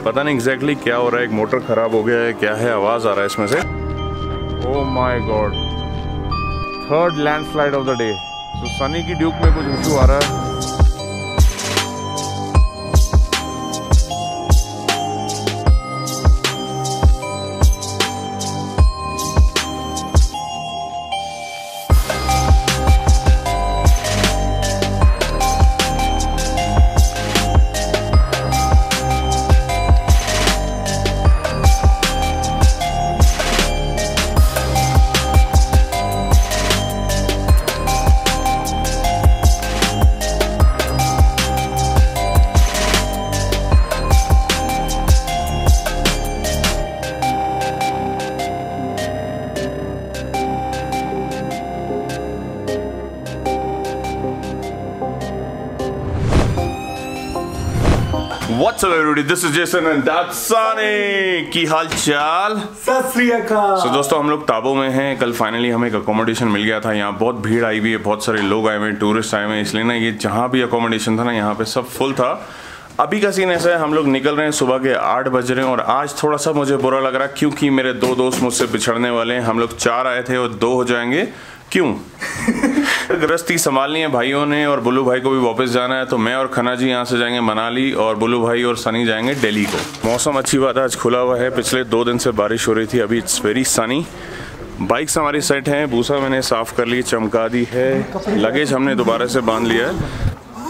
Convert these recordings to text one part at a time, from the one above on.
पता नहीं एग्जैक्टली क्या हो रहा है, एक मोटर खराब हो गया है, क्या है, आवाज आ रहा है इसमें से। Oh my God, third landslide of the day. तो सनी की ड्यूक में कुछ इशू आ रहा है। What's up everybody, this is Jason and that's Sunny। की हाल चाल? सत श्री अकाल। So, दोस्तों हम लोग ताबो में हैं। कल फाइनली हमें एक अकोमोडेशन मिल गया था। यहाँ बहुत भीड़ आई हुई है, बहुत सारे लोग आए हुए हैं, टूरिस्ट आए हुए हैं, इसलिए ना ये जहाँ भी अकोमोडेशन था ना यहाँ पे सब फुल था। अभी का सीन ऐसा है, हम लोग निकल रहे हैं, सुबह के 8 बज रहे हैं और आज थोड़ा सा मुझे बुरा लग रहा है क्योंकि मेरे 2 दोस्त मुझसे बिछड़ने वाले हैं। हम लोग 4 आए थे और 2 हो जाएंगे। क्यों? गृहस्थी संभालनी है भाइयों ने और बुल्लू भाई को भी वापस जाना है, तो मैं और खन्ना जी यहाँ से जाएंगे मनाली और बुल्लू भाई और सनी जाएंगे दिल्ली को। मौसम अच्छी बात है, आज खुला हुआ है। पिछले 2 दिन से बारिश हो रही थी, अभी इट्स वेरी सनी। बाइक्स हमारी सेट हैं, भूसा मैंने साफ कर ली, चमका दी है, लगेज हमने दोबारा से बांध लिया है।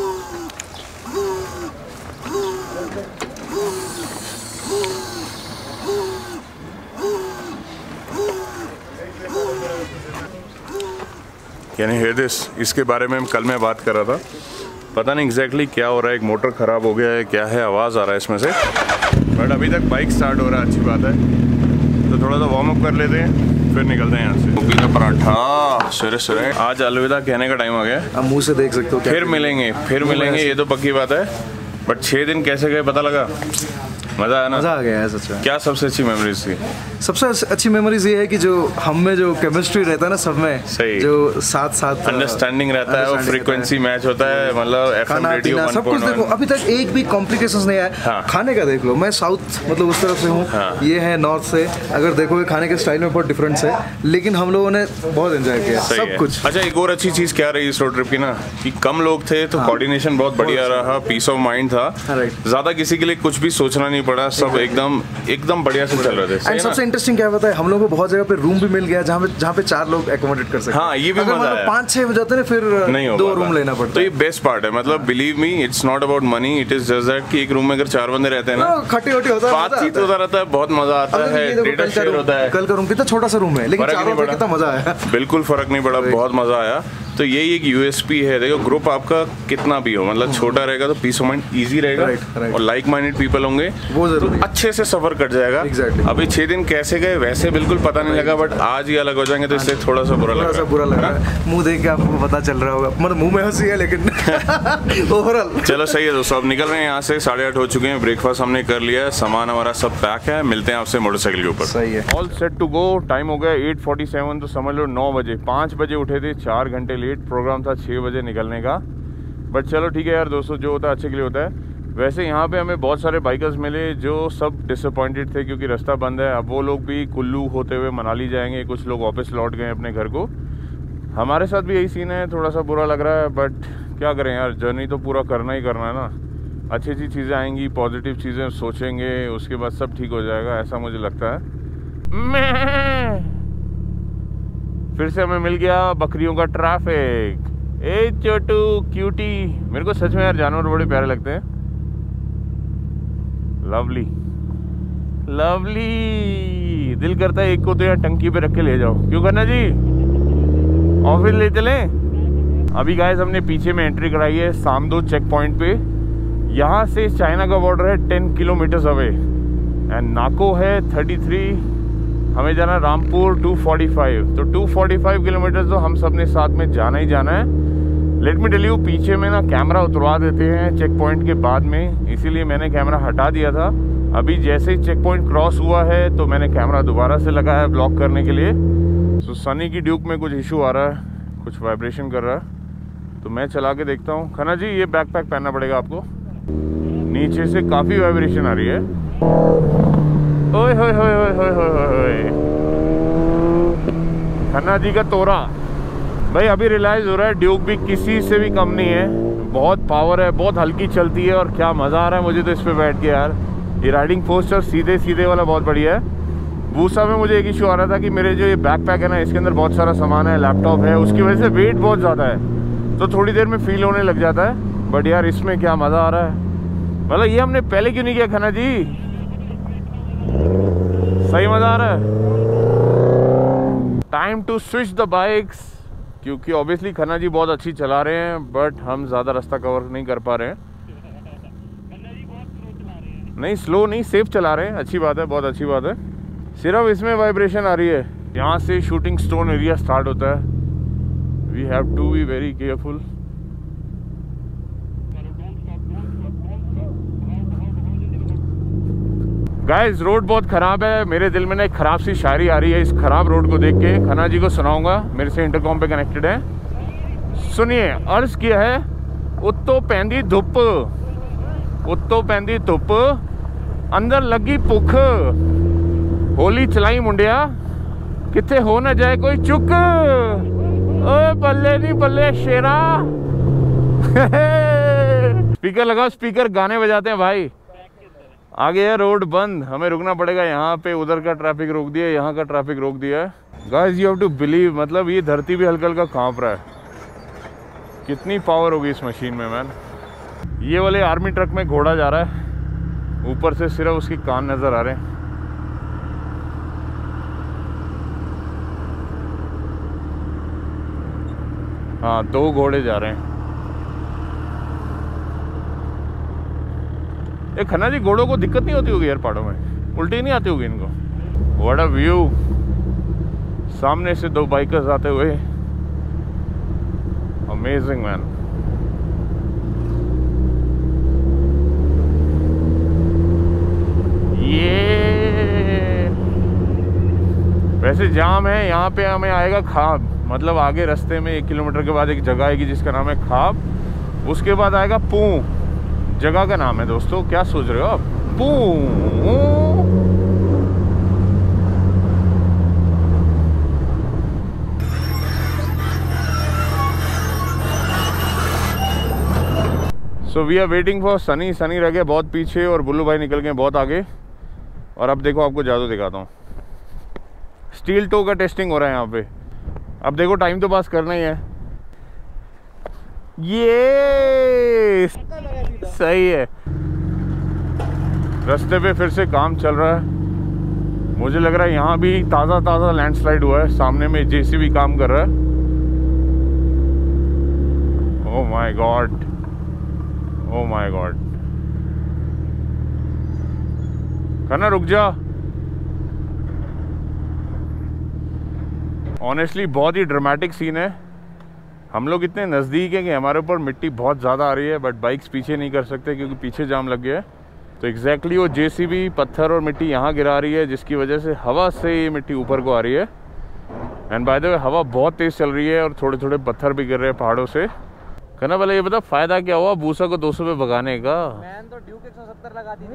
यानी हेयर दिस, इसके बारे में कल मैं बात कर रहा था। पता नहीं एग्जैक्टली क्या हो रहा है, एक मोटर ख़राब हो गया है, क्या है, आवाज़ आ रहा है इसमें से। बट अभी तक बाइक स्टार्ट हो रहा है, अच्छी बात है। तो थोड़ा सा वार्म अप कर लेते हैं, फिर निकलते हैं यहाँ से। गोभी का पराठा सवेरे सवेरे। आज अलविदा कहने का टाइम आ गया। आप मुँह से देख सकते हो। फिर मिलेंगे, ये तो पक्की बात है। बट 6 दिन कैसे गए पता लगा? मज़ा आया ना? मज़ा आ गया है सच में। क्या सबसे अच्छी मेमोरीज थी? सबसे अच्छी मेमोरीज ये है कि जो हम में जो केमिस्ट्री रहता है ना सब में, सही, जो साथ अंडरस्टैंडिंग रहता है, वो फ्रीक्वेंसी मैच होता है, मतलब एफएम रेडियो 1.1 सब कुछ। देखो अभी तक एक भी कॉम्प्लिकेशंस नहीं आया। हाँ। खाने का देख लो, मैं साउथ मतलब उस तरफ से हूँ। हाँ। ये है नॉर्थ से। अगर देखोगे खाने के स्टाइल में बहुत डिफरेंस है, लेकिन हम लोगों ने बहुत एंजॉय किया सब कुछ। अच्छा, एक और अच्छी चीज़ क्या रही इस रोड ट्रिप की ना, कि कम लोग थे तो कोऑर्डिनेशन बहुत बढ़िया रहा, पीस ऑफ माइंड था। ज़्यादा किसी के लिए कुछ भी सोचना नहीं पड़ा, सब एकदम बढ़िया से चल रहे थे। एंड सबसे इंटरेस्टिंग क्या पता है, हम लोगों को बहुत जगह पे रूम भी मिल गया जहाँ पे 4 लोग एकोमोडेट कर सकते हैं। हाँ, ये भी मजा आया। 5-6 हो जाते हैं फिर 2 रूम लेना पड़ता है। तो ये बेस्ट पार्ट है, मतलब believe me, it's not about money, it is just that कि एक रूम में अगर 4 बंदे रहते हैं ना, खट्टी होता है, बातचीत होता रहता है, बहुत मजा आता है, डेटा शेयर होता है। कल का रूम कितना छोटा सा रूम है, लेकिन चारों में कितना मजा आया। बिल्कुल फर्क नहीं पड़ा, बहुत मजा आया। तो यही एक यूएसपी है। देखो ग्रुप आपका कितना भी हो, मतलब छोटा रहेगा तो पीस ऑफ माइंड इजी रहेगा, और लाइक माइंडेड पीपल होंगे, वो जरूरी, अच्छे से सफर कट जाएगा। अभी 6 दिन कैसे गए वैसे बिल्कुल पता नहीं लगा, बट आज ही अलग हो जाएंगे तो इससे थोड़ा सा बुरा लग रहा है। मुंह देख के आपको पता चल रहा होगा, मतलब मुंह में हंसी है लेकिन ओवरऑल चलो सही है दोस्तों, अब निकल रहे हैं यहाँ से। 8:30 हो चुके हैं, ब्रेकफास्ट हमने कर लिया है, सामान हमारा सब पैक है। मिलते हैं आपसे मोटरसाइकिल के ऊपर। सही है, all set to go. Time हो गया 8:47, तो समझ लो 9 बजे। 5 बजे उठे थे, 4 घंटे लेट। प्रोग्राम था 6 बजे निकलने का, बट चलो ठीक है यार दोस्तों, जो होता है अच्छे के लिए होता है। वैसे यहाँ पे हमें बहुत सारे बाइकर्स मिले जो सब डिसअपॉइंटेड थे क्योंकि रास्ता बंद है। अब वो लोग भी कुल्लू होते हुए मनाली जाएंगे, कुछ लोग वापस लौट गए अपने घर को। हमारे साथ भी यही सीन है, थोड़ा सा बुरा लग रहा है, बट क्या करें यार, जर्नी तो पूरा करना ही करना है ना। अच्छी अच्छी चीज़ें आएंगी, पॉजिटिव चीज़ें सोचेंगे, उसके बाद सब ठीक हो जाएगा, ऐसा मुझे लगता है। फिर से हमें मिल गया बकरियों का ट्रैफिक। ए छोटू क्यूटी, मेरे को सच में यार जानवर बड़े प्यारे लगते हैं। लवली लवली, दिल करता है एक को तो यार टंकी पे रख के ले जाओ। क्यों करना जी, ऑफिस ले चले। अभी गाइस हमने पीछे में एंट्री कराई है सामदो चेक पॉइंट पे। यहाँ से चाइना का बॉर्डर है 10 किलोमीटर्स अवे, एंड नाको है 33। हमें जाना रामपुर 245, तो 245 किलोमीटर तो हम सब ने साथ में जाना ही जाना है। लेट मी टेल यू, पीछे में ना कैमरा उतरवा देते हैं चेक पॉइंट के बाद में, इसीलिए मैंने कैमरा हटा दिया था। अभी जैसे ही चेक पॉइंट क्रॉस हुआ है तो मैंने कैमरा दोबारा से लगाया ब्लॉक करने के लिए। तो सनी की ड्यूक में कुछ इशू आ रहा है, कुछ वाइब्रेशन कर रहा है, तो मैं चला के देखता हूँ। खन्ना जी, ये बैकपैक पहनना पड़ेगा आपको, नीचे से काफ़ी वाइब्रेशन आ रही है। ओए होए होए होए होए होए होए, खन्ना जी का तोरा। भाई अभी रियलाइज हो रहा है ड्यूक भी किसी से भी कम नहीं है, बहुत पावर है, बहुत हल्की चलती है और क्या मज़ा आ रहा है मुझे तो इस पे बैठ के यार। ये राइडिंग पोस्चर सीधे सीधे वाला बहुत बढ़िया है। बूसा में मुझे एक इशू आ रहा था कि मेरे जो ये बैकपैक है ना, इसके अंदर बहुत सारा सामान है, लैपटॉप है, उसकी वजह से वेट बहुत ज़्यादा है, तो थोड़ी देर में फील होने लग जाता है। बट यार इसमें क्या मज़ा आ रहा है, मतलब ये हमने पहले क्यों नहीं किया खन्ना जी, सही मज़ा आ रहा है। Time to switch the bikes, क्योंकि ऑब्वियसली खन्ना जी बहुत अच्छी चला रहे हैं बट हम ज़्यादा रास्ता कवर नहीं कर पा रहे हैं। नहीं स्लो नहीं, सेफ चला रहे हैं, अच्छी बात है, बहुत अच्छी बात है। सिर्फ इसमें वाइब्रेशन आ रही है, यहाँ से शूटिंग स्टोन एरिया स्टार्ट होता है। We have to be very careful. Guys road बहुत ख़राब है, मेरे दिल में ना एक ख़राब सी शायरी आ रही है इस ख़राब रोड को देख के, खन्ना जी को सुनाऊंगा, मेरे से इंटरकॉम पे कनेक्टेड है। सुनिए, अर्ज किया है, उत्तो पैंदी धुप, उत्तो पैंदी धुप, अंदर लगी भुख, होली चलाई मुंडिया, किथे हो ना जाए कोई चुक, ओए बल्ले नहीं बल्ले शेरा। स्पीकर लगाओ, स्पीकर, गाने बजाते हैं भाई। आगे है रोड बंद, हमें रुकना पड़ेगा यहाँ पे, उधर का ट्रैफिक रोक दिया, यहाँ का ट्रैफिक रोक दिया है। Guys you have to believe, मतलब ये धरती भी हल्का हल्का कांप रहा है, कितनी पावर होगी इस मशीन में मैन। ये वाले आर्मी ट्रक में घोड़ा जा रहा है, ऊपर से सिर्फ उसके कान नजर आ रहे हैं। हाँ 2 घोड़े जा रहे हैं। ये खन्ना जी घोड़ों को दिक्कत नहीं होती होगी यार पहाड़ों में, उल्टी नहीं आती होगी इनको। व्हाट अ व्यू, सामने से 2 बाइकर्स आते हुए, अमेजिंग मैन। ये वैसे जाम है यहाँ पे, हमें आएगा खाब, मतलब आगे रास्ते में 1 किलोमीटर के बाद एक जगह आएगी जिसका नाम है खाब, उसके बाद आएगा पू, जगह का नाम है दोस्तों, क्या सोच रहे हो आप, पू। So we are waiting for Sunny. Sunny रह गया बहुत पीछे और बुल्लू भाई निकल गए बहुत आगे। और अब देखो आपको जादू दिखाता हूँ, स्टील टो का टेस्टिंग हो रहा है यहाँ पे। अब देखो टाइम तो पास करना ही है, ये सही है। रास्ते पे फिर से काम चल रहा है, मुझे लग रहा है यहाँ भी ताज़ा ताज़ा लैंडस्लाइड हुआ है, सामने में जेसीबी काम कर रहा है। Oh my God, oh my God. Khanna रुक जा। ऑनेस्टली बहुत ही ड्रामेटिक सीन है, हम लोग इतने नज़दीक हैं कि हमारे ऊपर मिट्टी बहुत ज़्यादा आ रही है बट बाइक्स पीछे नहीं कर सकते क्योंकि पीछे जाम लग गया है। तो एग्जैक्टली वो जेसीबी पत्थर और मिट्टी यहाँ गिरा रही है, जिसकी वजह से हवा से ये मिट्टी ऊपर को आ रही है। एंड बाय द वे हवा बहुत तेज़ चल रही है और थोड़े थोड़े पत्थर भी गिर रहे हैं पहाड़ों से। कहना पहले ये बता फ़ायदा क्या हुआ बूसा को 200 पे भगाने का? मैंने तो ड्यूक 170 लगा दी थी।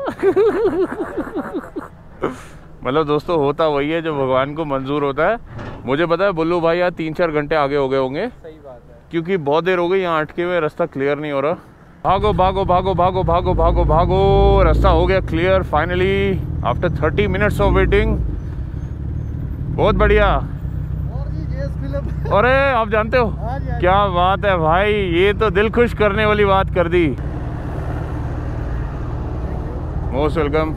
मतलब दोस्तों होता वही है जो भगवान को मंजूर होता है। मुझे पता है बुल्लू भाई यहाँ 3-4 घंटे आगे हो गए होंगे। सही बात है, क्योंकि बहुत देर हो गई यहाँ अटके हुए, रास्ता क्लियर नहीं हो रहा। भागो भागो भागो भागो भागो भागो भागो, रास्ता हो गया clear finally after 30 minutes of waiting. बहुत बढ़िया। अरे आप जानते हो क्या बात है भाई, ये तो दिल खुश करने वाली बात कर दी। Most welcome.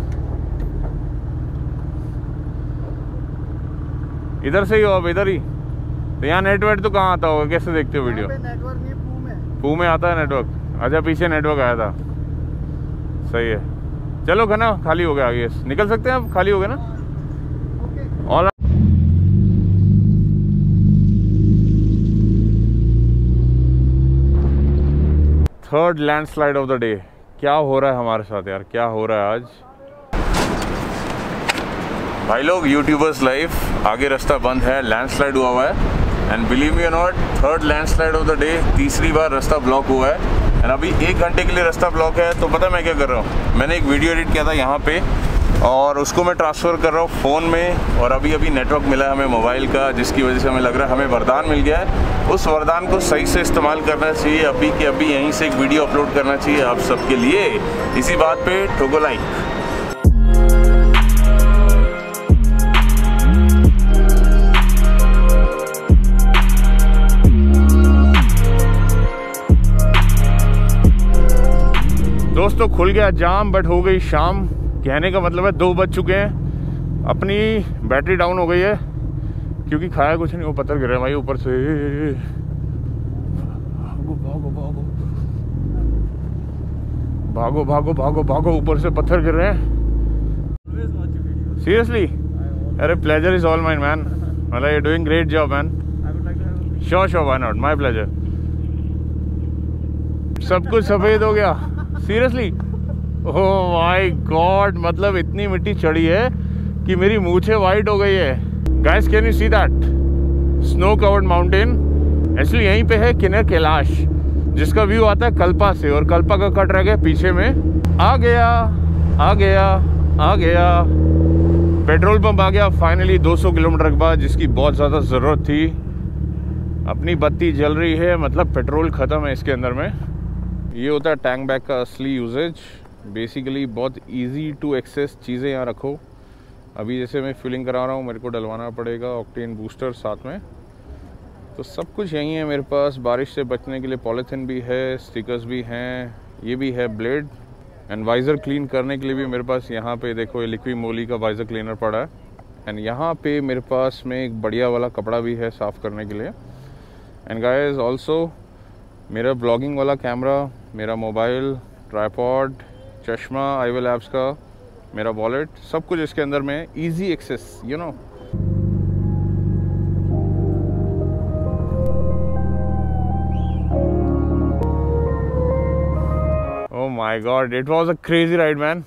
इधर से ही हो आप, इधर ही तो। यहाँ नेटवर्क तो कहाँ आता होगा, कैसे देखते हो वीडियो? नेटवर्क नहीं, पू में आता है नेटवर्क। अच्छा पीछे नेटवर्क आया था, सही है। चलो खाना खाली हो गया, आगे निकल सकते हैं आप, खाली हो गए ना? और third landslide of the day. क्या हो रहा है हमारे साथ यार, क्या हो रहा है आज भाई लोग? यूट्यूबर्स लाइफ, आगे रास्ता बंद है, लैंडस्लाइड हुआ हुआ है। And believe me or not, third landslide of the day, तीसरी बार रास्ता ब्लॉक हुआ है। एंड अभी 1 घंटे के लिए रास्ता ब्लॉक है। तो पता मैं क्या कर रहा हूँ, मैंने एक वीडियो एडिट किया था यहाँ पे और उसको मैं ट्रांसफ़र कर रहा हूँ फ़ोन में, और अभी नेटवर्क मिला है हमें मोबाइल का, जिसकी वजह से हमें लग रहा है हमें वरदान मिल गया है। उस वरदान को सही से इस्तेमाल करना चाहिए। अभी के अभी यहीं से एक वीडियो अपलोड करना चाहिए आप सबके लिए। इसी बात पे ठोको लाइक। दोस्तों खुल गया जाम, बट हो गई शाम। कहने का मतलब है 2 बज चुके हैं। अपनी बैटरी डाउन हो गई है क्योंकि खाया कुछ नहीं। वो पत्थर गिर रहे हैं भाई ऊपर से। भागो भागो भागो भागो, ऊपर से पत्थर गिर रहे हैं। सीरियसली? अरे pleasure is all mine man. मतलब you doing great job man. Sure sure, why not, my pleasure. सब कुछ सफेद हो गया। सीरियसली? ओह माय गॉड, मतलब इतनी मिट्टी चढ़ी है कि मेरी मूछें वाइट हो गई है। Guys can you see that snow covered mountain? Actually यहीं पे है किन्नर कैलाश, जिसका व्यू आता है कल्पा से, और कल्पा का कट रह गया पीछे में। आ गया आ गया आ गया, पेट्रोल पंप आ गया फाइनली 200 किलोमीटर के बाद, जिसकी बहुत ज़्यादा ज़रूरत थी। अपनी बत्ती जल रही है, मतलब पेट्रोल ख़त्म है इसके अंदर में। ये होता है टैंक बैग का असली यूजेज। बेसिकली बहुत इजी टू एक्सेस चीज़ें यहाँ रखो। अभी जैसे मैं फिलिंग करा रहा हूँ, मेरे को डलवाना पड़ेगा ऑक्टेन बूस्टर साथ में। तो सब कुछ यहीं है मेरे पास। बारिश से बचने के लिए पॉलीथिन भी है, स्टिकर्स भी हैं, ये भी है ब्लेड, एंड वाइज़र क्लीन करने के लिए भी मेरे पास यहाँ पे देखो ये लिक्विड मोली का वाइज़र क्लीनर पड़ा है। एंड यहाँ पे मेरे पास में एक बढ़िया वाला कपड़ा भी है साफ़ करने के लिए। एंड गाइस ऑल्सो मेरा ब्लॉगिंग वाला कैमरा, मेरा मोबाइल, ट्राइपॉड, चश्मा आईवेल ऐप्स का, मेरा वॉलेट, सब कुछ इसके अंदर में easy access, you know. Oh my God, it was a crazy ride man.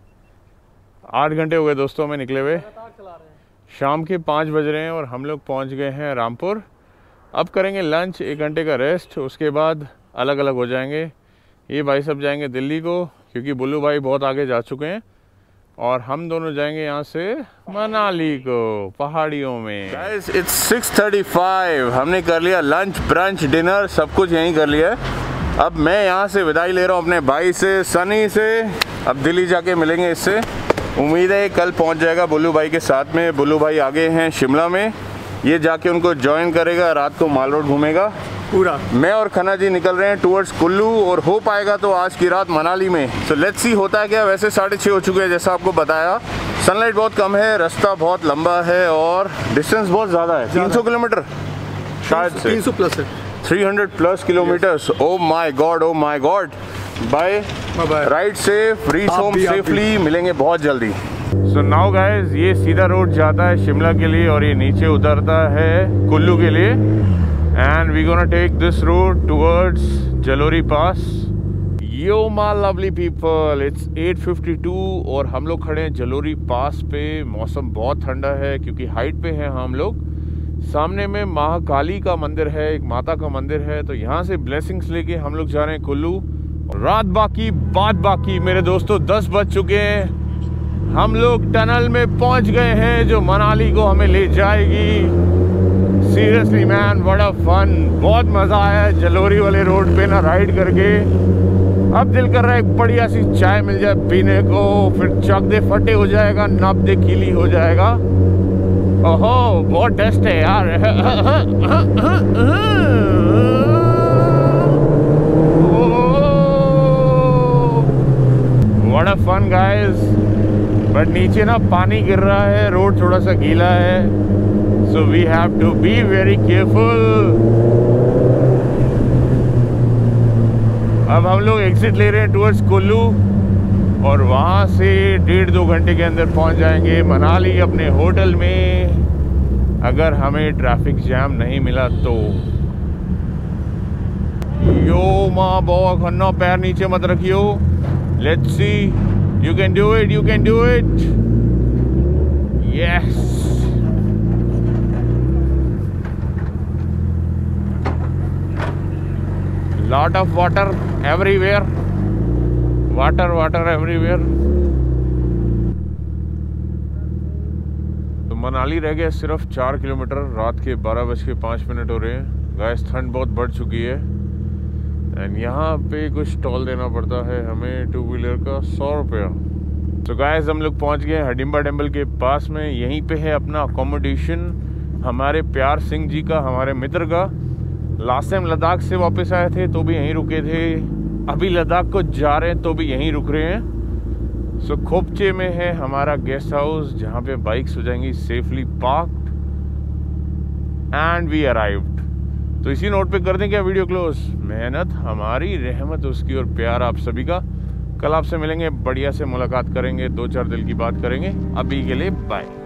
8 घंटे हो गए दोस्तों हमें निकले हुए। शाम के 5 बज रहे हैं और हम लोग पहुंच गए हैं रामपुर। अब करेंगे लंच, 1 घंटे का रेस्ट, उसके बाद अलग अलग हो जाएंगे। ये भाई सब जाएंगे दिल्ली को क्योंकि बुल्लू भाई बहुत आगे जा चुके हैं, और हम दोनों जाएंगे यहाँ से मनाली को, पहाड़ियों में। गाइस इट्स 6:35, हमने कर लिया लंच, ब्रंच, डिनर, सब कुछ यहीं कर लिया है। अब मैं यहाँ से विदाई ले रहा हूँ अपने भाई से, सनी से। अब दिल्ली जाके मिलेंगे इससे। उम्मीद है कल पहुँच जाएगा बुल्लू भाई के साथ में। बुल्लू भाई आगे हैं शिमला में, ये जाके उनको ज्वाइन करेगा, रात को माल रोड घूमेगा पूरा। मैं और खन्ना जी निकल रहे हैं टूवर्ड्स कुल्लू, और हो पाएगा तो आज की रात मनाली में। सो लेट्स सी होता है क्या। वैसे 6:30 हो चुके हैं जैसा आपको बताया। सनलाइट बहुत कम है, रास्ता बहुत लंबा है, और डिस्टेंस बहुत ज़्यादा है। 300 किलोमीटर शायद से, 300 प्लस है, 300 plus kilometres. Oh my God, oh my God. Bye ride safe, reach home safely, मिलेंगे बहुत जल्दी। सो नाउ गाइज, ये सीधा रोड जाता है शिमला के लिए, और ये नीचे उतरता है कुल्लू के लिए। And we gonna take this road towards Jalori pass. Yo my lovely people, it's 8:52 और हम लोग खड़े हैं जलोरी पास पे। मौसम बहुत ठंडा है क्योंकि हाइट पे हैं हम लोग। सामने में महाकाली का मंदिर है, एक माता का मंदिर है, तो यहाँ से ब्लेसिंग्स लेके हम लोग जा रहे हैं कुल्लू। रात बाकी बात बाकी मेरे दोस्तों, 10 बज चुके हैं। हम लोग टनल में पहुंच गए हैं जो मनाली को हमें ले जाएगी। सीरियसली मैन, बड़ा फन, बहुत मज़ा आया जलोरी वाले रोड पे ना राइड करके। अब दिल कर रहा है एक बढ़िया सी चाय मिल जाए पीने को, फिर चक दे फटे हो जाएगा, नब दे खिली हो जाएगा। ओहो बहुत टेस्ट है यार। What a fun guys. But नीचे ना पानी गिर रहा है, रोड थोड़ा सा गीला है, so we have to be very careful। अब हम लोग एग्जिट ले रहे हैं टुवर्ड्स कुल्लू, और वहाँ से 1.5-2 घंटे के अंदर पहुँच जाएंगे मनाली अपने होटल में, अगर हमें ट्रैफिक जैम नहीं मिला तो। यो माँ बाबा खन्ना, पैर नीचे मत रखियो। Let's see, you can do it, you can do it, yes. Lot of water everywhere, water water everywhere. तो मनाली रह गया सिर्फ 4 किलोमीटर। रात के 12:05 हो रहे हैं गाइस। ठंड बहुत बढ़ चुकी है एंड यहाँ पे कुछ टोल देना पड़ता है हमें 2 व्हीलर का 100 रुपया। तो गाइस हम लोग पहुँच गए हडिम्बा टेम्पल के पास में। यहीं पे है अपना अकोमोडेशन हमारे प्यार सिंह जी का, हमारे मित्र का। लास्ट टाइम लद्दाख से वापस आए थे तो भी यहीं रुके थे, अभी लद्दाख को जा रहे हैं तो भी यहीं रुक रहे हैं। सो खोपचे में है हमारा गेस्ट हाउस जहाँ पे बाइक्स हो जाएंगी safely parked and we arrived. तो इसी नोट पे कर दें क्या वीडियो क्लोज। मेहनत हमारी, रहमत उसकी और प्यार आप सभी का। कल आपसे मिलेंगे, बढ़िया से मुलाकात करेंगे, 2-4 दिल की बात करेंगे। अभी के लिए बाय।